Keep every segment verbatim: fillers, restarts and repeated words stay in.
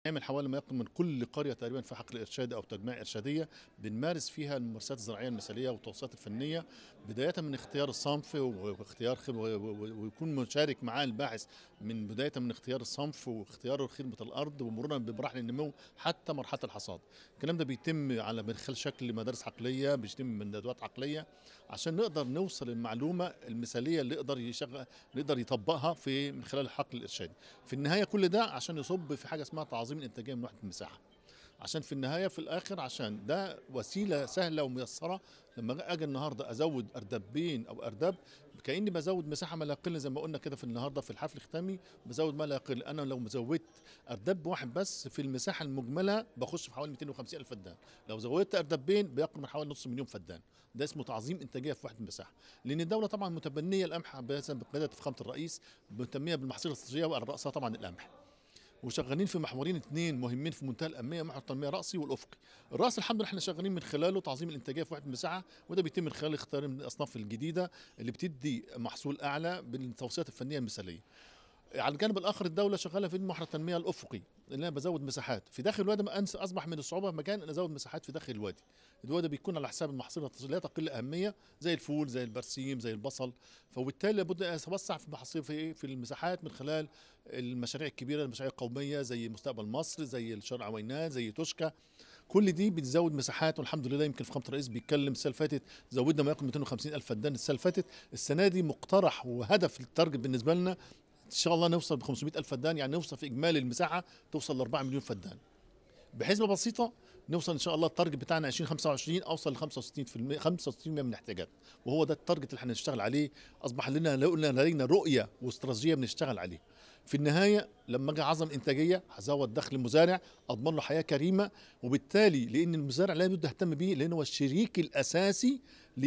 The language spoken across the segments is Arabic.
نعمل حوالي ما يقرب من كل قرية تقريبا في حقل إرشادي أو تجميع إرشادية بنمارس فيها الممارسات الزراعية المثالية والتوصيات الفنية، بداية من اختيار الصنف واختيار خد- و- و- ويكون مشارك معاه الباحث من بداية من اختيار الصنف واختيار خدمة الأرض ومرورا بمراحل النمو حتى مرحلة الحصاد. الكلام ده بيتم على من خلال شكل مدارس عقلية، بيتم من ندوات عقلية عشان نقدر نوصل المعلومة المثالية اللي يقدر يشغل نقدر يطبقها في من خلال الحقل الإرشادي. في النهاية كل ده عشان يصب في حاجة اسمها تعظيم الإنتاجية من وحدة المساحة، عشان في النهاية في الآخر عشان ده وسيلة سهلة وميسرة. لما أجي النهاردة أزود أردبين أو أردب كأني بزود مساحة ما لا يقل، زي ما قلنا كده في النهاردة في الحفل الختامي بزود ما لا يقل. أنا لو زودت أردب واحد بس في المساحة المجملة بخش في حوالي مئتين وخمسين ألف فدان، لو زودت أردبين بيقرب من حوالي نص مليون فدان. ده اسمه تعظيم إنتاجية في وحدة المساحة، لأن الدولة طبعا متبنية القمح بقيادة فخامة الرئيس، مهتمية بالمحاصيل الاستراتيجية وعلى رأسها طبعا القمح، وشغالين في محورين اثنين مهمين في منتهى الاهميه، محور التنميه الراسي والافقي. الراس الحمد لله احنا شغالين من خلاله تعظيم الانتاجيه في وحده المساحه، وده بيتم من خلال اختيار من الاصناف الجديده اللي بتدي محصول اعلى بالتوصيات الفنيه المثاليه. على الجانب الاخر الدوله شغاله في محور التنميه الافقي، اللي انا بزود مساحات في داخل الوادي. ما أنس- اصبح من الصعوبه في مكان ان ازود مساحات في داخل الوادي. الوادي بيكون على حساب المحاصيل التصديريه لا تقل اهميه، زي الفول زي البرسيم زي البصل، فبالتالي لابد ان اتوسع في المحاصيل في في المساحات من خلال المشاريع الكبيره، المشاريع القوميه زي مستقبل مصر زي الشرع عوينات زي توشكا. كل دي بتزود مساحات، والحمد لله يمكن فخامه الرئيس بيتكلم السنه اللي فاتت زودنا ما يقرب مئتين وخمسين الف فدان السنه اللي فاتت. السنه دي مقترح وهدف التارجت بالنسبه لنا ان شاء الله نوصل ب خمسمئة الف فدان، يعني نوصل في اجمالي المساحه توصل ل أربعة مليون فدان. بحسبه بسيطه نوصل ان شاء الله التارجت بتاعنا ألفين وخمسة وعشرين اوصل ل خمسة وستين بالمئة خمسة وستين بالمئة من الاحتياجات، وهو ده التارجت اللي هنشتغل عليه. اصبح لنا لنا لدينا رؤيه واستراتيجيه بنشتغل عليه. في النهايه لما اجي اعظم انتاجيه هزود دخل المزارع، اضمن له حياه كريمه، وبالتالي لان المزارع لابد اهتم بيه لانه هو الشريك الاساسي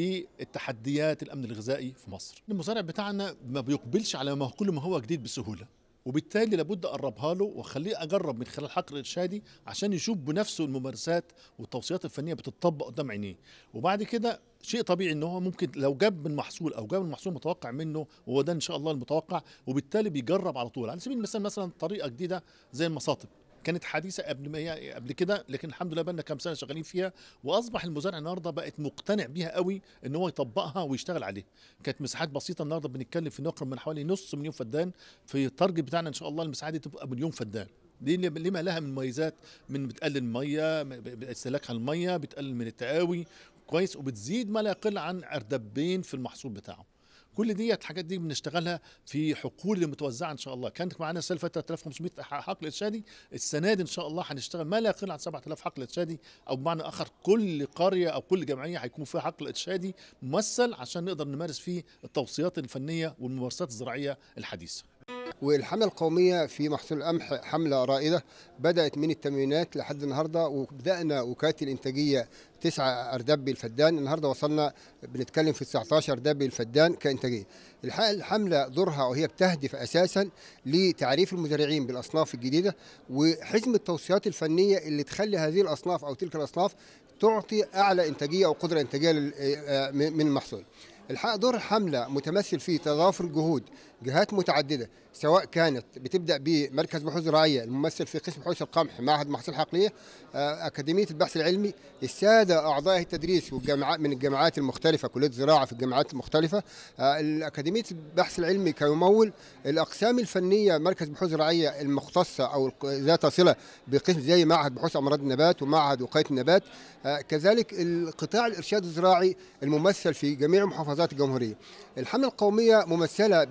للتحديات الامن الغذائي في مصر. المزارع بتاعنا ما بيقبلش على ما كل ما هو جديد بسهوله، وبالتالي لابد اقربها له واخليه اجرب من خلال الحقل الارشادي عشان يشوف بنفسه الممارسات والتوصيات الفنيه بتطبق قدام عينيه. وبعد كده شيء طبيعي ان هو ممكن لو جاب من محصول او جاب من محصول متوقع منه، وهو ده ان شاء الله المتوقع، وبالتالي بيجرب على طول. على سبيل المثال مثلا طريقه جديده زي المصاطب كانت حديثه قبل ما هي قبل كده، لكن الحمد لله بقى كام سنه شغالين فيها، واصبح المزارع النهارده بقت مقتنع بيها قوي ان هو يطبقها ويشتغل عليها. كانت مساحات بسيطه، النهارده بنتكلم في نقر من حوالي نص مليون فدان، في التارجت بتاعنا ان شاء الله المساحه دي تبقى مليون فدان. دي اللي- لما لها من مميزات، من بتقلل الميه استهلاكها الميه، بتقلل من التقاوي كويس، وبتزيد ما لا يقل عن اردبين في المحصول بتاعه. كل دي الحاجات دي بنشتغلها في حقول اللي متوزعه ان شاء الله. كانت معانا السنه اللي فاتت ثلاثة آلاف وخمسمئة حقل ارشادي، السنه دي ان شاء الله هنشتغل ما لا يقل عن سبعة آلاف حقل ارشادي، او بمعنى اخر كل قريه او كل جمعيه هيكون فيها حقل ارشادي ممثل عشان نقدر نمارس فيه التوصيات الفنيه والممارسات الزراعيه الحديثه. والحملة القومية في محصول القمح حملة رائدة بدأت من الثمانينات لحد النهاردة، وبدأنا وكالة الإنتاجية تسعة أرداب الفدان، النهاردة وصلنا بنتكلم في تسعة عشر أرداب الفدان كإنتاجية. الحقيقة الحملة دورها وهي بتهدف أساسا لتعريف المزارعين بالأصناف الجديدة وحزم التوصيات الفنية اللي تخلي هذه الأصناف أو تلك الأصناف تعطي أعلى إنتاجية أو قدرة إنتاجية لل- من المحصول. الحقيقة دور الحملة متمثل في تضافر الجهود جهات متعددة، سواء كانت بتبدأ بمركز بحوث زراعية الممثل في قسم بحوث القمح معهد محاصيل حقلية، آه، أكاديمية البحث العلمي، السادة أعضاء التدريس والجامعات من الجامعات المختلفة، كلية زراعة في الجامعات المختلفة، آه، أكاديمية البحث العلمي كيمول، الأقسام الفنية مركز بحوث زراعية المختصة أو ذات صلة بقسم زي معهد بحوث أمراض النبات ومعهد وقاية النبات، آه، كذلك القطاع الإرشاد الزراعي الممثل في جميع محافظات الجمهورية. الحملة القومية ممثلة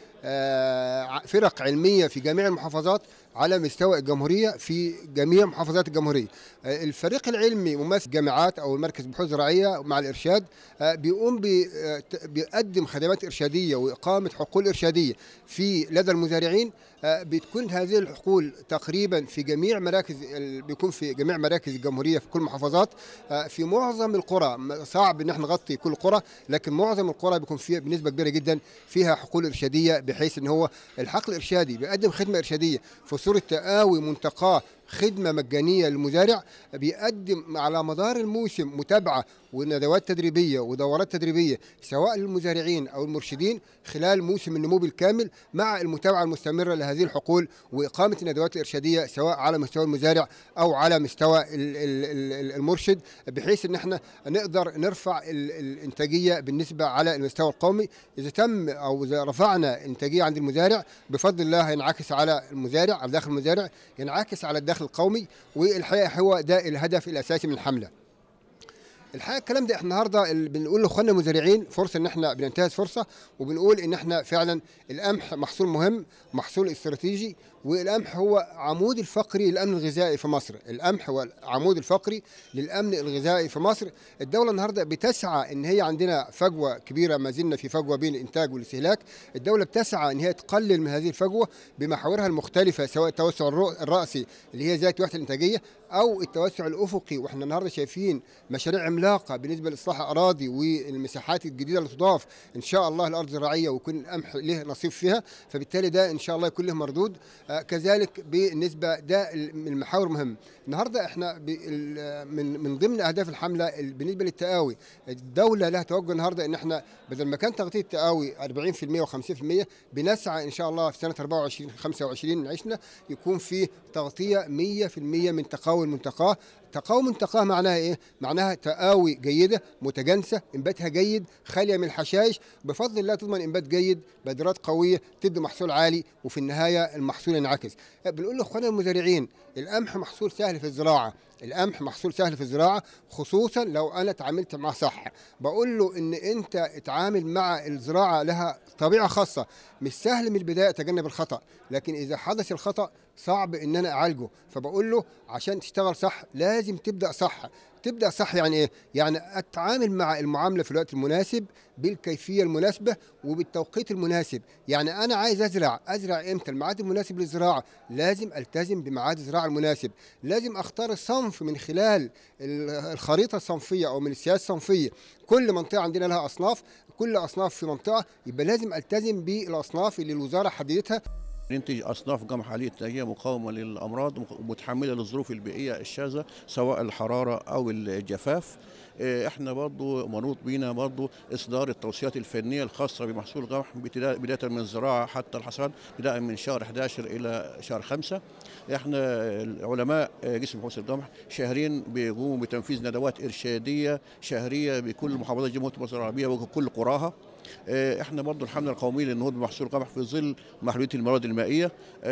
بفرق علمية في جميع المحافظات على مستوى الجمهورية في جميع محافظات الجمهورية. آه، الفريق العلمي ممثل جامعات أو المركز بحوث زراعية مع الإرشاد، آه، بيقوم ب- آه، ت- بيقدم خدمات إرشادية وإقامة حقول إرشادية في لدى المزارعين. آه، بتكون هذه الحقول تقريبا في جميع مراكز ال- بيكون في جميع مراكز الجمهورية في كل المحافظات، آه، في معظم القرى. م- صعب ان احنا نغطي كل القرى، لكن معظم القرى بيكون فيها بنسبة كبيرة جدا فيها حقول إرشادية، بحيث ان هو الحقل الإرشادي بيقدم خدمة إرشادية في صورة تقاوي منتقاة خدمه مجانيه للمزارع، بيقدم على مدار الموسم متابعه وندوات تدريبيه ودورات تدريبيه سواء للمزارعين او المرشدين خلال موسم النمو بالكامل، مع المتابعه المستمره لهذه الحقول واقامه الندوات الارشاديه سواء على مستوى المزارع او على مستوى المرشد، بحيث ان احنا نقدر نرفع الانتاجيه بالنسبه على المستوى القومي. اذا تم او اذا رفعنا انتاجيه عند المزارع بفضل الله هينعكس على المزارع، على داخل المزارع، ينعكس على الدخل القومي، والحقيقه هو ده الهدف الاساسي من الحمله. الحقيقه الكلام ده احنا النهارده بنقول لاخواننا المزارعين فرصه ان احنا بننتهز فرصه، وبنقول ان احنا فعلا القمح محصول مهم، محصول استراتيجي، والقمح هو عمود الفقري للامن الغذائي في مصر. القمح هو العمود الفقري للامن الغذائي في مصر. الدوله النهارده بتسعى ان هي عندنا فجوه كبيره، ما زلنا في فجوه بين الانتاج والاستهلاك. الدوله بتسعى ان هي تقلل من هذه الفجوه بمحاورها المختلفه، سواء التوسع الراسي اللي هي ذات وحده الانتاجيه او التوسع الافقي. واحنا النهارده شايفين مشاريع عملاقه بالنسبه لاصلاح اراضي والمساحات الجديده اللي تضاف ان شاء الله الارض الزراعيه، ويكون القمح له نصيب فيها، فبالتالي ده ان شاء الله يكون له مردود. آه كذلك بالنسبه ده من المحاور مهم. النهارده احنا من من ضمن اهداف الحمله بالنسبه للتقاوي، الدوله لها توجه النهارده ان احنا بدل ما كان تغطيه التقاوي أربعين بالمئة وخمسين بالمئة، بنسعى ان شاء الله في سنه أربعة وعشرين خمسة وعشرين من عشنا يكون في تغطيه مئة بالمئة من تقاوي المنتقاه. تقاوي منتقاه معناها ايه؟ معناها تقاوي جيده متجانسه، انباتها جيد، خاليه من الحشائش، بفضل الله تضمن انبات جيد، بذرات قويه، تدي محصول عالي، وفي النهايه المحصول ينعكس. بنقول لاخواننا المزارعين القمح محصول سهل في الزراعه، القمح محصول سهل في الزراعه، خصوصا لو انا اتعاملت معاه صح. بقول له ان انت اتعامل مع الزراعه، لها طبيعه خاصه، مش سهل من البدايه اتجنب الخطا، لكن اذا حدث الخطا صعب ان انا اعالجه. فبقول له عشان تشتغل صح لازم تبدا صح. تبدا صح يعني ايه؟ يعني اتعامل مع المعامله في الوقت المناسب، بالكيفيه المناسبه، وبالتوقيت المناسب. يعني انا عايز ازرع، ازرع امتى؟ الميعاد المناسب للزراعه، لازم التزم بميعاد الزراعه المناسب. لازم اختار الصنف من خلال الخريطه الصنفيه او من السياسه الصنفيه. كل منطقه عندنا لها اصناف، كل اصناف في منطقه، يبقى لازم التزم بالاصناف اللي الوزاره حددتها. ننتج أصناف قمح عالية الإنتاجية مقاومة للأمراض ومتحملة للظروف البيئية الشاذة سواء الحرارة أو الجفاف. احنا برضو منوط بينا برضو إصدار التوصيات الفنية الخاصة بمحصول القمح بداية من الزراعة حتى الحصاد، بداية من شهر أحد عشر إلى شهر خمسة. احنا علماء قسم بحوث القمح شهرين بيقوموا بتنفيذ ندوات إرشادية شهرية بكل محافظات جمهورية مصر العربية وكل قراها. احنا برضو الحمله القوميه للنهوض بمحصول القمح في ظل محدوديه الموارد المائيه.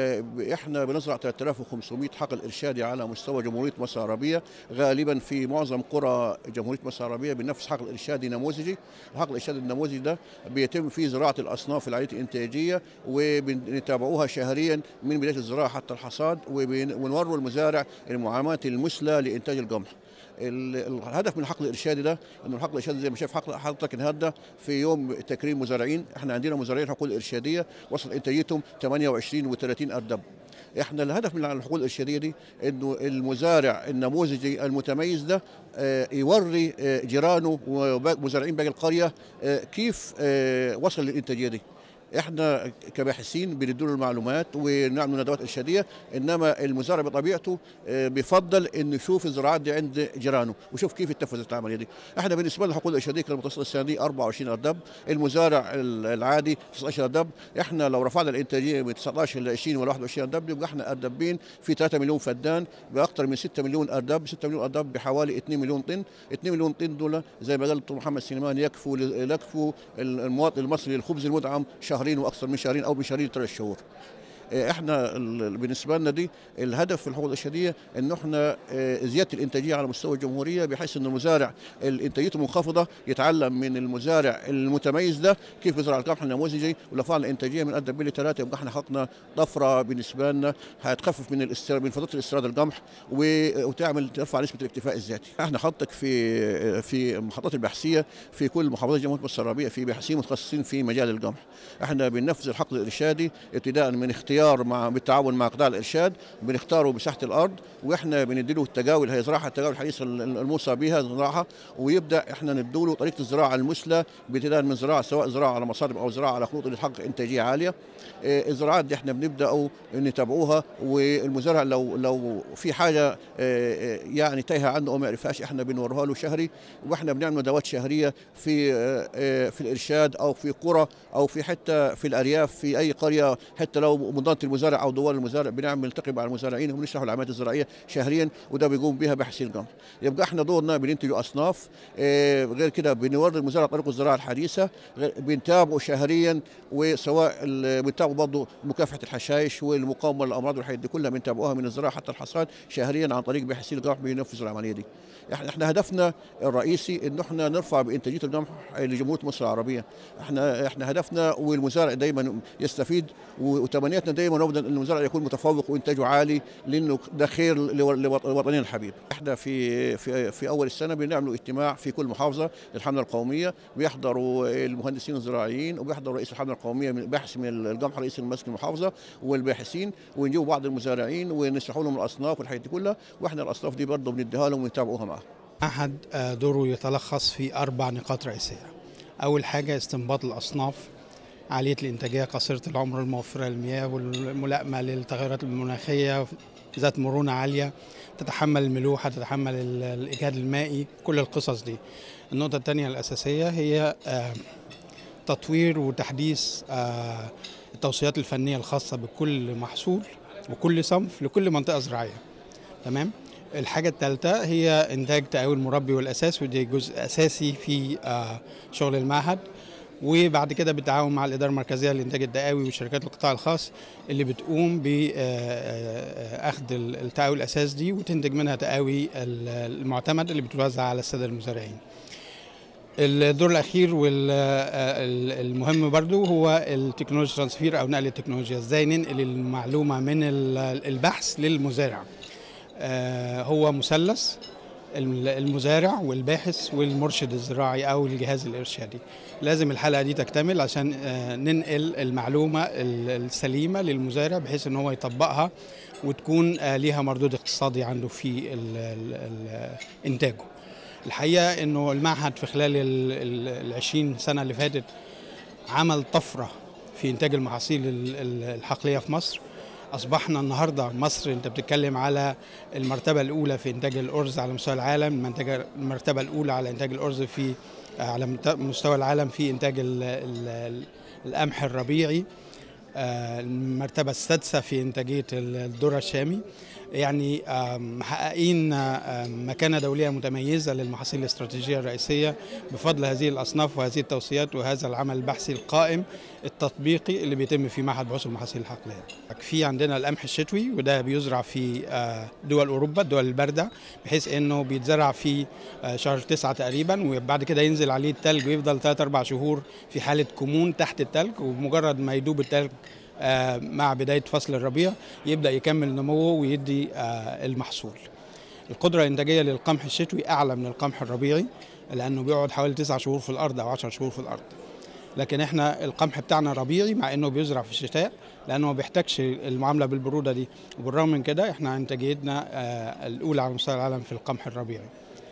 احنا بنزرع ثلاثة آلاف وخمسمئة حقل ارشادي على مستوى جمهوريه مصر العربيه، غالبا في معظم قرى جمهوريه مصر العربيه بنفس حقل ارشادي نموذجي. الحقل الارشادي النموذجي ده بيتم فيه زراعه الاصناف العاليه الانتاجيه، وبنتابعوها شهريا من بدايه الزراعه حتى الحصاد، ونوروا المزارع المعامله المثلى لانتاج القمح. الهدف من الحقل الارشادي ده انه الحقل الارشادي زي ما شايف حضرتك النهارده في يوم تكريم مزارعين. احنا عندنا مزارعين حقول ارشاديه وصل انتاجيتهم ثمانية وعشرين وثلاثين اردب. احنا الهدف من الحقول الارشاديه دي انه المزارع النموذجي المتميز ده يوري جيرانه ومزارعين باقي القريه كيف وصل للانتاجيه دي. احنا كباحثين بندوا له المعلومات ونعمل ندوات ارشاديه، انما المزارع بطبيعته بيفضل انه يشوف الزراعات دي عند جيرانه ويشوف كيف اتنفذت العمليه دي. احنا بالنسبه لنا الحقول الارشاديه كانت متوسطه السنه دي أربعة وعشرين اردب، المزارع العادي تسعة عشر اردب. احنا لو رفعنا الانتاجيه من تسعة عشر ل عشرين ولا واحد وعشرين اردب يبقى احنا اردبين في ثلاثة مليون فدان باكثر من ستة مليون اردب. ستة مليون اردب بحوالي اثنين مليون طن. اثنين مليون طن دول زي ما قال الدكتور محمد سليمان يكفوا يكفوا المواطن المصري للخبز المدعم شهرين واكثر من شهرين او بشهرين ثلاث شهور. احنا بالنسبه لنا دي الهدف في الحقول الارشاديه ان احنا زياده الانتاجيه على مستوى الجمهوريه، بحيث ان المزارع انتاجيته منخفضه يتعلم من المزارع المتميز ده كيف يزرع القمح النموذجي. ولو فعل الانتاجيه من قد بلي ثلاثه يبقى احنا حققنا طفره بالنسبه لنا هتخفف من الاستيراد من فتره الاستيراد القمح وتعمل ترفع نسبه الاكتفاء الذاتي. احنا حاطك في في المحطات البحثيه في كل محافظات جمهوريه مصر العربيه في باحثين متخصصين في مجال القمح. احنا بننفذ الحقل الارشادي ابتداء من اختيار بالاختيار مع بالتعاون مع قطاع الارشاد بنختاروا مساحه الارض، واحنا بنديله التجاوي اللي هيزرعها، التجاوي الحديثه الموصى بها زراعها، ويبدا احنا نديله طريقه الزراعه المثلى ابتداء من زراعه سواء زراعه على مصارب او زراعه على خطوط اللي تحقق انتاجيه عاليه. الزراعات دي احنا بنبداوا نتابعوها، والمزارع لو لو في حاجه يعني تايهه عنده او ما يعرفهاش احنا بنوريها له شهري، واحنا بنعمل ندوات شهريه في في الارشاد او في قرى او في حته في الارياف في اي قريه، حتى لو منظمه المزارع او دوار المزارع بنعمل نلتقي مع المزارعين ونشرح العمليات الزراعيه شهريا، وده بيقوم بها باحثي القمح. يبقى احنا دورنا بننتجوا اصناف، غير كده بنوري المزارع طريقه الزراعه الحديثه، بنتابعه شهريا، وسواء بنتابعه برضه مكافحه الحشائش والمقاومه للامراض والحاجات دي كلها بنتابعوها من الزراعه حتى الحصاد شهريا عن طريق باحثي القمح بينفذوا العمليه دي. احنا احنا هدفنا الرئيسي ان احنا نرفع بانتاجيه القمح لجمهوريه مصر العربيه. احنا احنا هدفنا والمزارع دايما يستفيد، وتمنياتنا دايما ان المزارع يكون متفوق وانتاجه عالي، لانه ده خير لوطننا الحبيب. احنا في في في اول السنه بنعمل اجتماع في كل محافظه للحمله القوميه، بيحضروا المهندسين الزراعيين وبيحضر رئيس الحمله القوميه من باحث من القمح رئيس المسك المحافظه والباحثين، ونجيبوا بعض المزارعين ونشرحوا لهم الاصناف والحاجات دي كلها، واحنا الاصناف دي برضه بنديها لهم ونتابعوها معاهم. أحد دوره يتلخص في أربع نقاط رئيسية. أول حاجة استنباط الأصناف عالية الإنتاجية قصيرة العمر الموفرة للمياه والملائمة للتغيرات المناخية، ذات مرونة عالية، تتحمل الملوحة، تتحمل الإجهاد المائي، كل القصص دي. النقطة الثانية الأساسية هي تطوير وتحديث التوصيات الفنية الخاصة بكل محصول وكل صنف لكل منطقة زراعية. تمام؟ الحاجة الثالثة هي إنتاج تقاوي المربي والأساس، ودي جزء أساسي في شغل المعهد، وبعد كده بالتعاون مع الإدارة المركزية لإنتاج التقاوي وشركات القطاع الخاص اللي بتقوم بأخذ التقاوي الأساس دي وتنتج منها تقاوي المعتمد اللي بتوزع على السادة المزارعين. الدور الأخير والمهم برضو هو التكنولوجيا ترانسفير أو نقل التكنولوجيا، إزاي ننقل المعلومة من البحث للمزارع. هو مثلث المزارع والباحث والمرشد الزراعي أو الجهاز الإرشادي. لازم الحلقة دي تكتمل عشان ننقل المعلومة السليمة للمزارع بحيث أنه هو يطبقها وتكون ليها مردود اقتصادي عنده في إنتاجه. الحقيقة أنه المعهد في خلال العشرين سنة اللي فاتت عمل طفرة في إنتاج المحاصيل الحقلية في مصر. أصبحنا النهاردة مصر أنت بتتكلم على المرتبة الأولى في إنتاج الأرز على مستوى العالم، المرتبة الأولى على إنتاج الأرز في على مستوى العالم في إنتاج القمح الربيعي، المرتبة السادسة في إنتاجية الذرة الشامي. يعني محققين مكانة دولية متميزة للمحاصيل الاستراتيجية الرئيسية بفضل هذه الأصناف وهذه التوصيات وهذا العمل البحثي القائم التطبيقي اللي بيتم في معهد بحوث المحاصيل الحقلية. في عندنا القمح الشتوي وده بيزرع في دول أوروبا، الدول الباردة، بحيث إنه بيتزرع في شهر تسعة تقريبا، وبعد كده ينزل عليه التلج ويفضل ثلاث أربع شهور في حالة كمون تحت التلج، وبمجرد ما يدوب التلج مع بداية فصل الربيع يبدأ يكمل نموه ويدي المحصول. القدرة الإنتاجية للقمح الشتوي أعلى من القمح الربيعي لأنه بيقعد حوالي تسع شهور في الأرض أو عشر شهور في الأرض، لكن إحنا القمح بتاعنا ربيعي مع إنه بيزرع في الشتاء لأنه ما بيحتاجش المعاملة بالبرودة دي، وبالرغم من كده إحنا إنتاجيتنا الأولى على مستوى العالم في القمح الربيعي،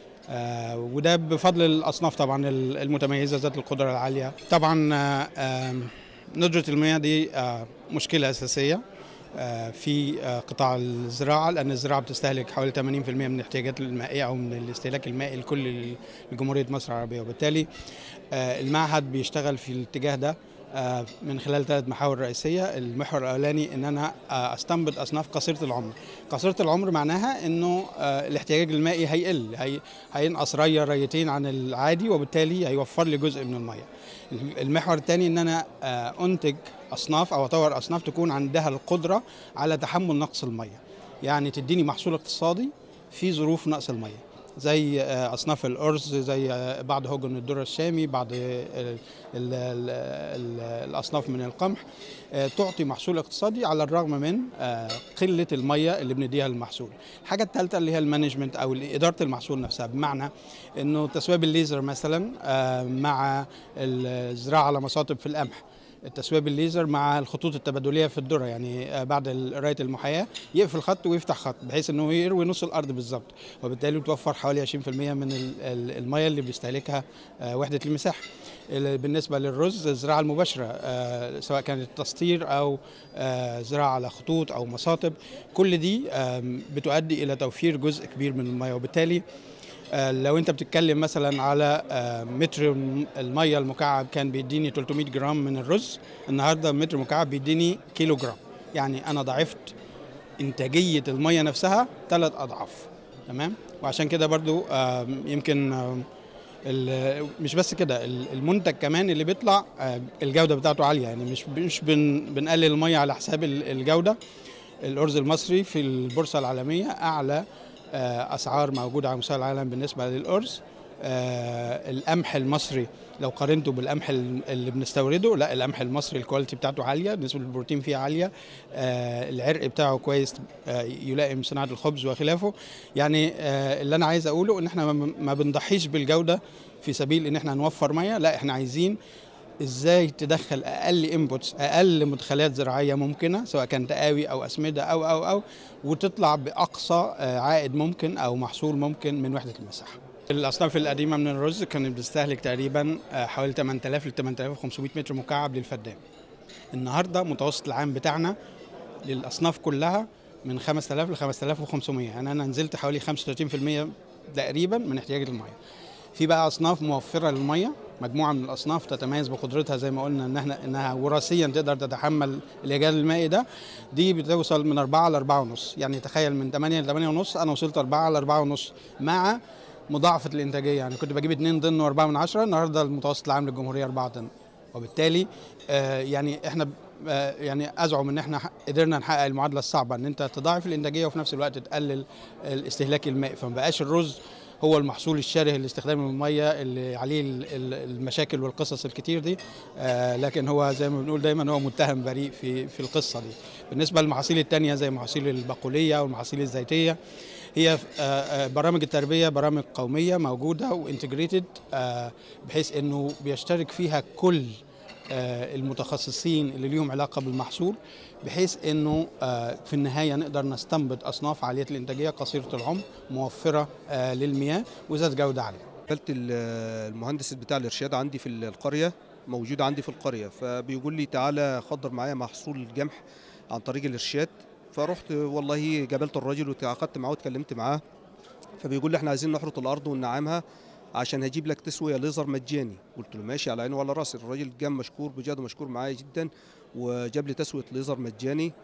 وده بفضل الأصناف طبعا المتميزة ذات القدرة العالية. طبعا ندرة المياه دي مشكلة أساسية في قطاع الزراعة، لأن الزراعة بتستهلك حوالي ثمانين بالمئة من الاحتياجات المائية أو من الاستهلاك المائي لكل جمهورية مصر العربية، وبالتالي المعهد بيشتغل في الاتجاه ده من خلال ثلاث محاور رئيسية. المحور الأولاني إن أنا أستنبط أصناف قصيرة العمر. قصيرة العمر معناها إنه الاحتياج المائي هيقل، هي هينقص رية ريتين عن العادي، وبالتالي هيوفر لي جزء من المية. المحور الثاني إن أنا أنتج أصناف أو أطور أصناف تكون عندها القدرة على تحمل نقص المية، يعني تديني محصول اقتصادي في ظروف نقص المية، زي أصناف الأرز، زي بعض هجن الذرة الشامي، بعض ال ال ال الأصناف من القمح، تعطي محصول اقتصادي على الرغم من قلة المية اللي بنديها للمحصول. الحاجة الثالثة اللي هي المانجمنت أو إدارة المحصول نفسها، بمعنى إنه تسويب الليزر مثلا مع الزراعة على مصاطب في القمح التسويه بالليزر مع الخطوط التبادليه في الذره، يعني بعد قرايه المحاياه يقفل خط ويفتح خط بحيث انه يروي نص الارض بالظبط، وبالتالي بتوفر حوالي عشرين في المية من الميه اللي بيستهلكها وحده المساحه. بالنسبه للرز الزراعه المباشره سواء كانت تسطير او زراعه على خطوط او مصاطب، كل دي بتؤدي الى توفير جزء كبير من الميه، وبالتالي لو انت بتتكلم مثلا على متر الميه المكعب كان بيديني ثلاثمائة جرام من الرز، النهارده متر مكعب بيديني كيلو جرام، يعني انا ضعفت انتاجيه الميه نفسها ثلاث اضعاف. تمام. وعشان كده برضو يمكن مش بس كده، المنتج كمان اللي بيطلع الجوده بتاعته عاليه، يعني مش مش بنقلل الميه على حساب الجوده. الارز المصري في البورصه العالميه اعلى اسعار موجوده على مستوى العالم بالنسبه للارز. القمح المصري لو قارنته بالقمح اللي بنستورده، لا القمح المصري الكواليتي بتاعته عاليه، نسبه البروتين فيه عاليه، العرق بتاعه كويس يلائم صناعه الخبز وخلافه. يعني اللي انا عايز اقوله ان احنا ما بنضحيش بالجوده في سبيل ان احنا نوفر ميه، لا احنا عايزين ازاي تدخل اقل انبوتس، اقل مدخلات زراعيه ممكنه سواء كان تقاوي او اسمده او او او وتطلع باقصى عائد ممكن او محصول ممكن من وحده المساحه. الاصناف القديمه من الرز كانت بتستهلك تقريبا حوالي ثمانية آلاف ل ثمانية آلاف وخمسمائة متر مكعب للفدان. النهارده متوسط العام بتاعنا للاصناف كلها من خمسة آلاف ل خمسة آلاف وخمسمائة، يعني انا نزلت حوالي خمسة وثلاثين في المية تقريبا من احتياج الميه. في بقى اصناف موفره للميه، مجموعه من الاصناف تتميز بقدرتها زي ما قلنا ان احنا انها وراثيا تقدر تتحمل الاجهاد المائي ده، دي بتوصل من أربعة ل أربعة ونص، يعني تخيل من ثمانية ل ثمانية ونص انا وصلت أربعة ل أربعة ونص مع مضاعفه الانتاجيه، يعني كنت بجيب اتنين طن وأربعة من عشرة، النهارده المتوسط العام للجمهوريه أربعة طن. وبالتالي آه يعني احنا آه يعني ازعم ان احنا قدرنا نحقق المعادله الصعبه ان انت تضاعف الانتاجيه وفي نفس الوقت تقلل الاستهلاك المائي، فما بقاش الرز هو المحصول الشره لاستخدام الميه اللي عليه المشاكل والقصص الكتير دي، آه لكن هو زي ما بنقول دايما هو متهم بريء في في القصه دي. بالنسبه للمحاصيل الثانيه زي المحاصيل البقوليه والمحاصيل الزيتيه، هي آه برامج التربيه برامج قوميه موجوده وانتجريتد، آه بحيث انه بيشترك فيها كل آه المتخصصين اللي ليهم علاقه بالمحصول، بحيث انه في النهايه نقدر نستنبط اصناف عاليه الانتاجيه قصيره العمر موفره للمياه وذات جوده عاليه. قابلت المهندس بتاع الارشاد عندي في القريه، موجود عندي في القريه، فبيقول لي تعالى خضر معايا محصول القمح عن طريق الارشاد. فرحت والله قابلت الراجل وتعاقدت معاه واتكلمت معاه، فبيقول لي احنا عايزين نحرث الارض وننعمها عشان هجيب لك تسويه ليزر مجاني. قلت له ماشي على عيني وعلى راسي. الراجل قام مشكور بجد، مشكور معايا جدا، وجاب لي تسويه ليزر مجاني،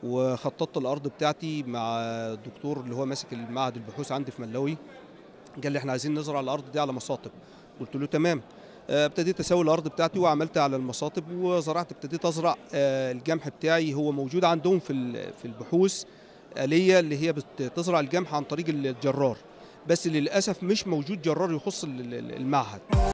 وخططت الارض بتاعتي مع الدكتور اللي هو ماسك المعهد البحوث عندي في ملاوي. قال لي احنا عايزين نزرع الارض دي على مصاطب. قلت له تمام. ابتديت اسوي الارض بتاعتي وعملتها على المصاطب وزرعت، ابتديت ازرع القمح بتاعي. هو موجود عندهم في في البحوث آلية اللي هي بتزرع القمح عن طريق الجرار، بس للاسف مش موجود جرار يخص المعهد.